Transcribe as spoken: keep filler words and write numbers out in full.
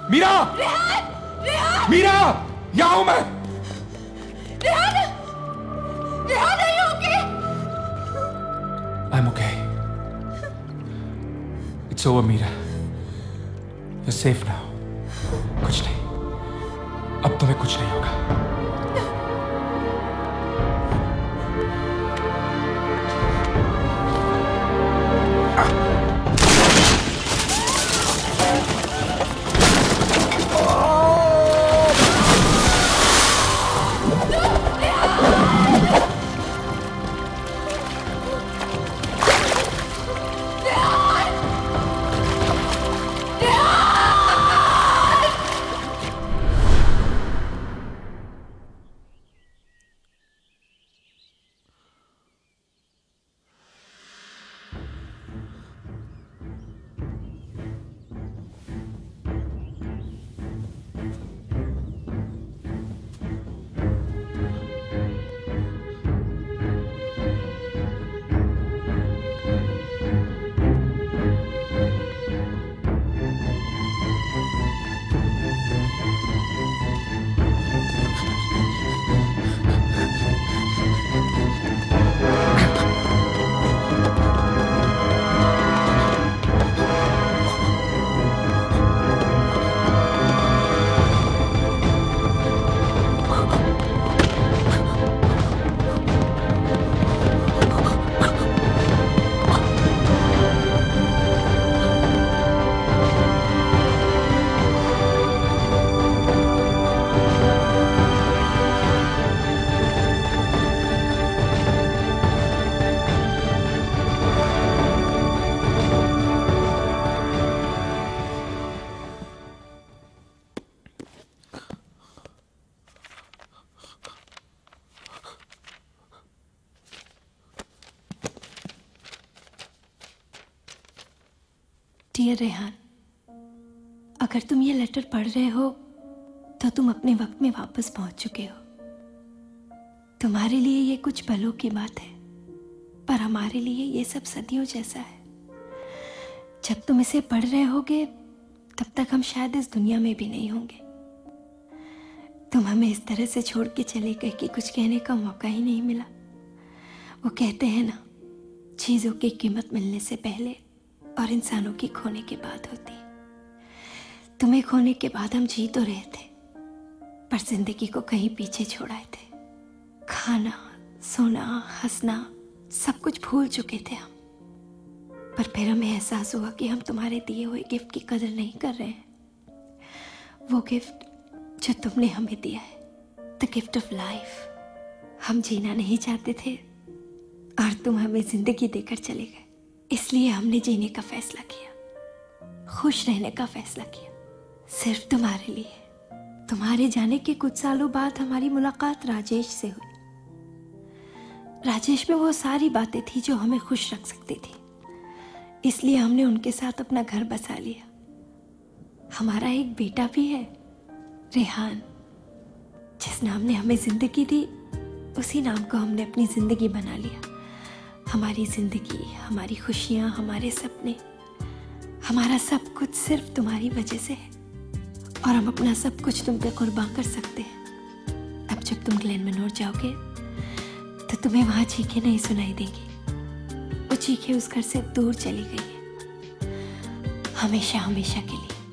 मीरा! रेहान! रेहान! मीरा! यहाँ हूं मैं! Rehan! Rehan, are you okay? I'm okay. It's over, Meera. You're safe now. कुछ नहीं. अब तुम्हें कुछ नहीं होगा. डियर रेहान, अगर तुम ये लेटर पढ़ रहे हो तो तुम अपने वक्त में वापस पहुंच चुके हो। तुम्हारे लिए ये कुछ पलों की बात है, पर हमारे लिए ये सब सदियों जैसा है। जब तुम इसे पढ़ रहे होगे तब तक हम शायद इस दुनिया में भी नहीं होंगे। तुम हमें इस तरह से छोड़ के चले गए कि कुछ कहने का मौका ही नहीं मिला। वो कहते हैं ना, चीज़ों की कीमत मिलने से पहले और इंसानों की खोने के बाद होती। तुम्हें खोने के बाद हम जी तो रहे थे, पर जिंदगी को कहीं पीछे छोड़ाए थे। खाना, सोना, हंसना सब कुछ भूल चुके थे हम। पर फिर हमें एहसास हुआ कि हम तुम्हारे दिए हुए गिफ्ट की कदर नहीं कर रहे हैं। वो गिफ्ट जो तुमने हमें दिया है, द गिफ्ट ऑफ लाइफ। हम जीना नहीं चाहते थे और तुम हमें जिंदगी देकर चले गए। इसलिए हमने जीने का फैसला किया, खुश रहने का फैसला किया, सिर्फ तुम्हारे लिए। तुम्हारे जाने के कुछ सालों बाद हमारी मुलाकात राजेश से हुई। राजेश में वो सारी बातें थी जो हमें खुश रख सकती थी, इसलिए हमने उनके साथ अपना घर बसा लिया। हमारा एक बेटा भी है, रेहान। जिस नाम ने हमें जिंदगी दी, उसी नाम को हमने अपनी जिंदगी बना लिया। हमारी जिंदगी, हमारी खुशियाँ, हमारे सपने, हमारा सब कुछ सिर्फ तुम्हारी वजह से है, और हम अपना सब कुछ तुम पे कुर्बान कर सकते हैं। अब जब तुम ग्लेन मनोर जाओगे तो तुम्हें वहाँ चीखें नहीं सुनाई देंगी। वो चीखें उस घर से दूर चली गई है, हमेशा हमेशा के लिए।